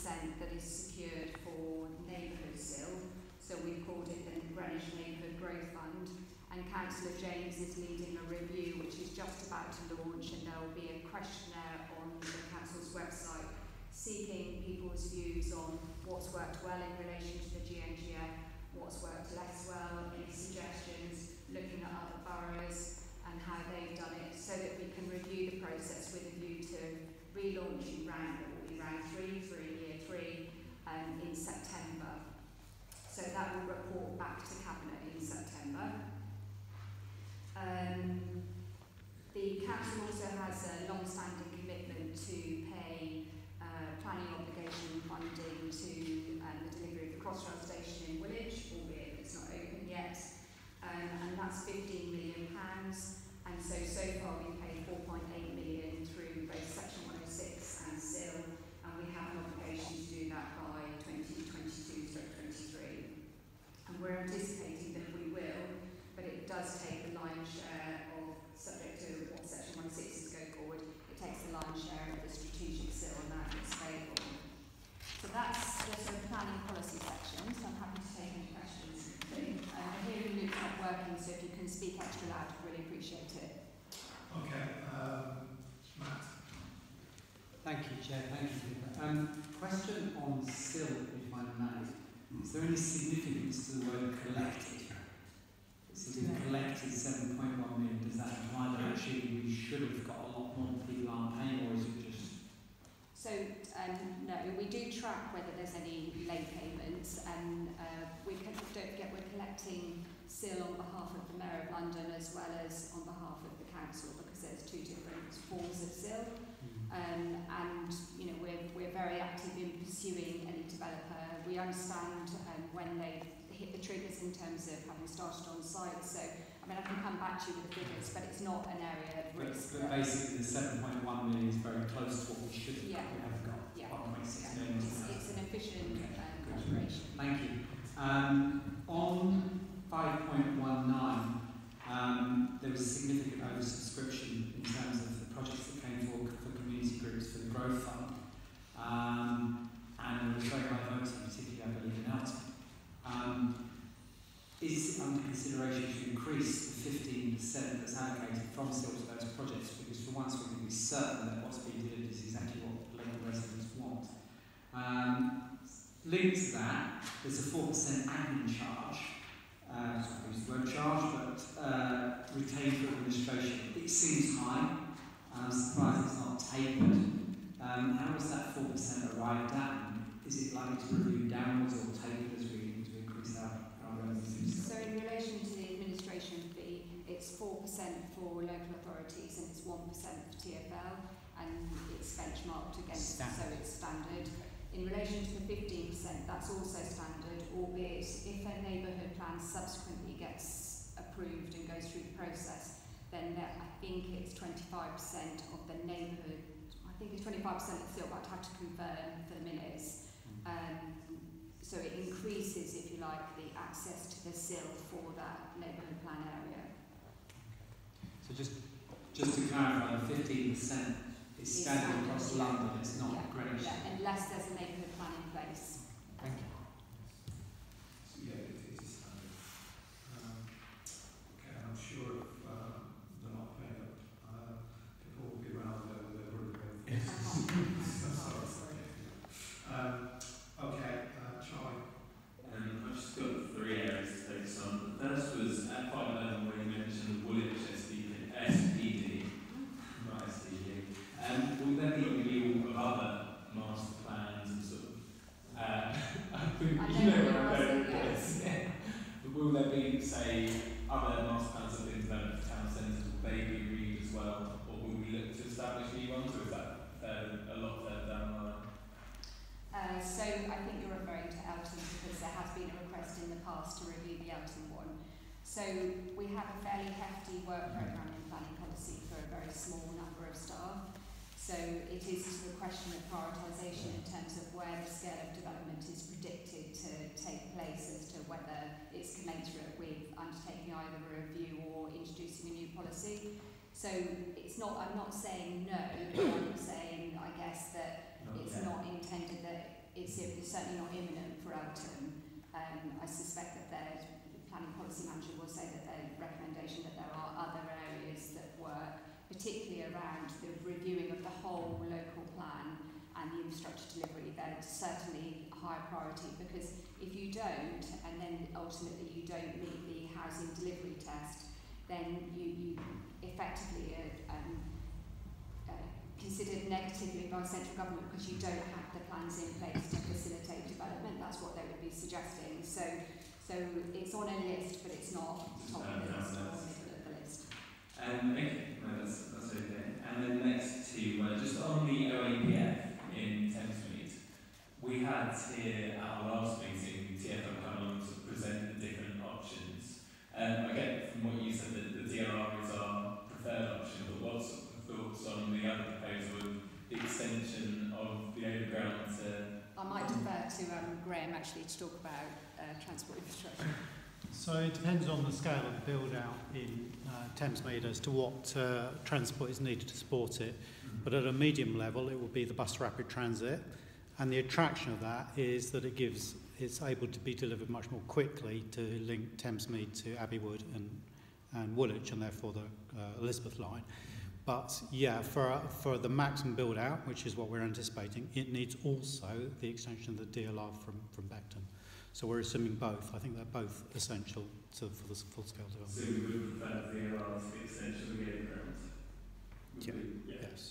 that is secured for neighbourhood CIL. So we've called it the Greenwich Neighbourhood Growth Fund, and Councillor James is leading a review which is just about to launch, and there will be a questionnaire on the Council's website seeking people's views on what's worked well in relation to the GNGF, what's worked less well, any suggestions, looking at other boroughs and how they've done it, so that we can review the process with a view to relaunching round 3 for year 3 in September. So that will report back to Cabinet in September. The Council also has a long-standing commitment to pay planning obligation funding to the delivery of the Crossrail station in Greenwich, albeit it's not open yet, and that's £15 million. And so far we've paid 4.8 million through both Section 106 and CIL, and we have an obligation to do that by 2022/23. And we're anticipating that we will, but it does take the lion's share of, subject to what Section 106 is go forward, it takes the lion's share of the strategic CIL amount that's available. So that's the sort of planning policy section, so I'm happy to take any questions. I hear Luke's not working, so if you can speak extra loud, I'd really appreciate it. Okay, Matt. Thank you, Chair. Thank you. Question on CIL, if I may. Is there any significance to the word collected? So if we collected 7.1 million, does that imply that actually we should have got a lot more people aren't paying, or is it just? So no, we do track whether there's any late payments, and don't forget we're collecting CIL on behalf of the Mayor of London as well as on behalf of the Council, because there's two different forms of CIL. And you know, we're very active in pursuing any developer. We understand when they hit the triggers in terms of having started on site. So I mean, I can come back to you with the figures, but it's not an area of risk. But basically, the 7.1 million is very close to what we should have got. We haven't got 1.6 million. It's an efficient operation. Thank you. On 5.19, there was significant oversubscription in terms of the projects that came forward for community groups for the Growth Fund. And there was very high voting, particularly I believe in Elton. Is it under consideration to increase the 15% that's allocated from CIL to those projects? Because for once we can be certain that what's being delivered is exactly what local residents want. Linked to that, there's a 4% admin charge. I use the word charge, but retained for administration. It seems high. I'm surprised it's not tapered. How was that 4% arrived at? Is it likely to review downwards or tapered as we increase our revenues? So in relation to the administration fee, it's 4% for local authorities and it's 1% for TfL, and it's benchmarked against, so it's standard. In relation to the 15%, that's also standard, albeit if a neighbourhood plan subsequently gets approved and goes through the process, then I think it's 25% of the neighbourhood. I think it's 25% of CIL, but I'd have to confirm for the minutes. So it increases, if you like, the access to the CIL for that neighbourhood plan area. So just to clarify, the 15% is standard across London, it's not Greenwich. Yeah, unless there's a neighbourhood plan in place. Thank you. So yeah, it is standard. Okay, I'm sure if they're not paying up, people will be around there with their rubber okay, Charlie. I've just got 3 areas to focus on. The first was at 511 where you mentioned the Woolwich SPD. Not SDG. Will there be a review of other master plans and sort of, you know where I'm going with this. But will there be, say, other master plans that have been developed for town centres, will they be reviewed as well, or will we look to establish new ones, or is that a lot further down the line? So I think you're referring to Elton because there has been a request in the past to review the Elton one. So we have a fairly hefty work programme in planning policy for a very small number of staff. So it is a question of prioritisation in terms of where the scale of development is predicted to take place as to whether it's commensurate with undertaking either a review or introducing a new policy. So it's not, I'm not saying no, but I'm saying, I guess, that it's not intended that it's it's certainly not imminent for Elton. I suspect that the planning policy manager will say that their recommendation that there are other areas that work, particularly around the reviewing of the whole local plan and the infrastructure delivery. They're certainly a higher priority, because if you don't, and then ultimately you don't meet the housing delivery test, then you effectively considered negatively by central government, because you don't have the plans in place to facilitate development. That's what they would be suggesting. So it's on a list, but it's not top of the list or middle of the list. Okay, no, that's okay. And then next to, just on the OAPF in Thamesmead, we had here at our last meeting, TFL come along to present the different options. I get from what you said that the DLR is our preferred option, but what's the thoughts on the other proposal of the extension of the overground to... I might defer to Graham actually to talk about transport infrastructure. So it depends on the scale of the build out in Thamesmead as to what transport is needed to support it. But at a medium level, it will be the bus rapid transit. And the attraction of that is that it's able to be delivered much more quickly to link Thamesmead to Abbeywood and Woolwich, and therefore the Elizabeth line. But yeah, for the maximum build out, which is what we're anticipating, it needs also the extension of the DLR from Beckton. So we're assuming both. I think they're both essential for the full-scale development. So we would prefer the DLR to the extension of the overground? Yes.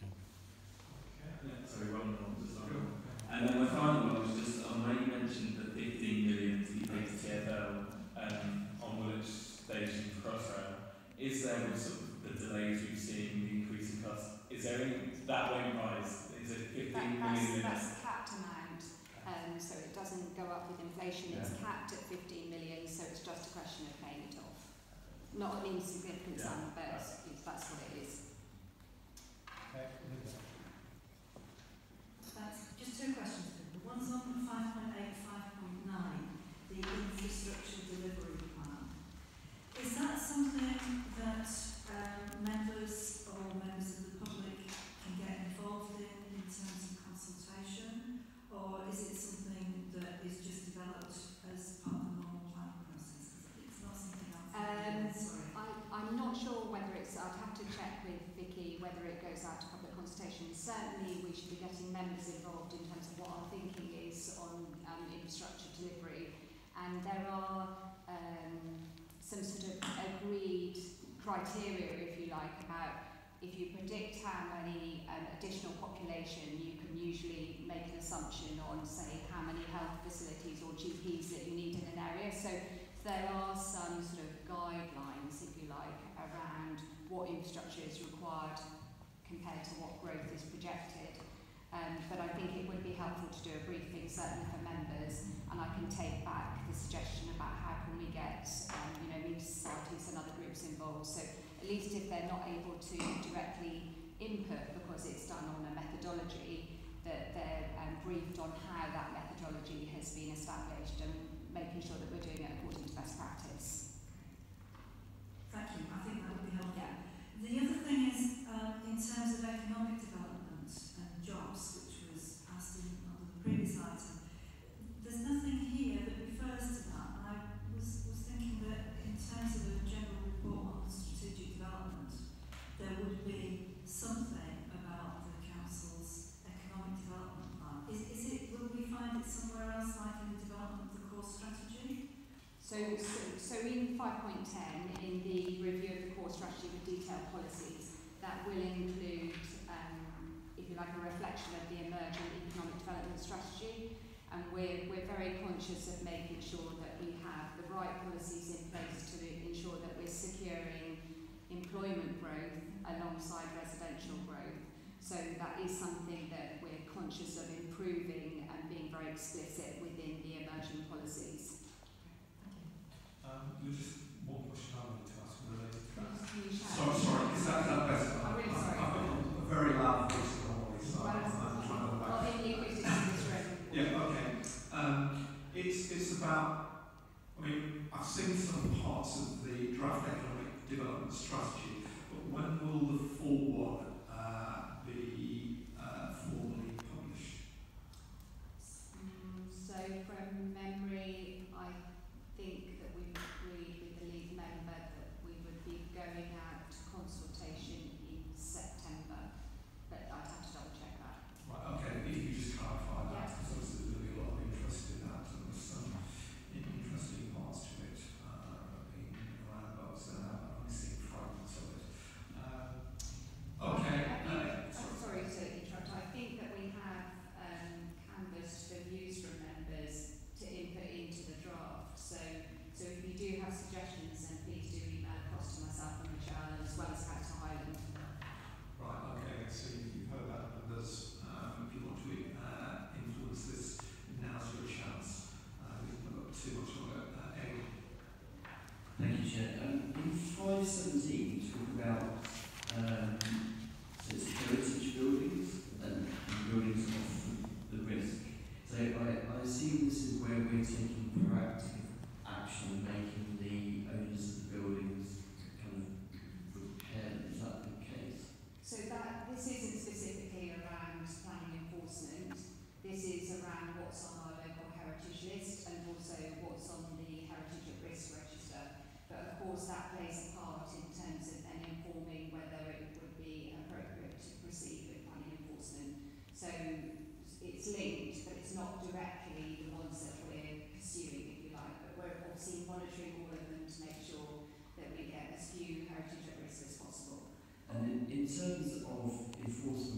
Sorry, one more. And then my final one was just on where you mentioned the 15 million to be paid to TfL on Woolwich Station Crossrail. Is there, with sort of the delays we've seen, the increase in costs, is there any, that won't rise? Is it 15 million? That's a capped amount, so it doesn't go up with inflation. It's capped at 15 million, so it's just a question of paying it off. Not an insignificant sum, but that's what it is. Just two questions. The one's on 5.8, 5.9, the infrastructure delivery plan. Is that something that members or members of the public can get involved in terms of consultation, or is it something that is just developed as part of the normal planning process? It's not something else. I'm not sure whether it's, I'd have to check with Vicky whether it goes out to public consultation. Certainly we should be getting members involved in terms of what our thinking is on infrastructure delivery. And there are some sort of agreed criteria, if you like, about if you predict how many additional population, you can usually make an assumption on, say, how many health facilities or GPs that you need in an area. So there are some sort of guidelines, if you like, around what infrastructure is required compared to what growth is projected. But I think it would be helpful to do a briefing, certainly for members, and I can take back the suggestion about how can we get media societies and other groups involved. So at least if they're not able to directly input because it's done on a methodology, that they're briefed on how that methodology has been established and making sure that we're doing it according to best practice. Thank you. I think that would be helpful. Yeah. The other thing is, in terms of economic development and jobs, which was asked under the previous item, there's nothing here that refers to that. And I was thinking that in terms of a general report on strategic development, there would be something about the council's economic development plan. Will we find it somewhere else, like in the development of the core strategy? So in 5.10, in the review of the core strategy with detailed policies, that will include, if you like, a reflection of the emerging economic development strategy. And we're very conscious of making sure that we have the right policies in place to ensure that we're securing employment growth alongside residential growth. So that is something that we're conscious of improving and being very explicit within the emerging policies. Just one question I wanted to ask related to that. Sorry, is that better? I'm really sorry. I've got a very loud voice normally, so I'm trying to back. Well, in the acoustics in this room. Yeah, okay. It's about, I mean, I've seen some parts of the draft economic development strategy, but when will the full one be formally published? 517 talk about so it's heritage buildings and buildings off the risk. So I assume this is where we're taking proactive action, making the owners of the buildings kind of repair them. Is that the case? So that this isn't specifically around planning enforcement. This is around what's on our local heritage list and also what's on the heritage at risk register. But of course that plays a part in terms of then informing whether it would be appropriate to proceed with planning enforcement. So it's linked, but it's not directly the ones that we're pursuing, if you like. But we're obviously monitoring all of them to make sure that we get as few heritage at risk as possible. And in terms of enforcement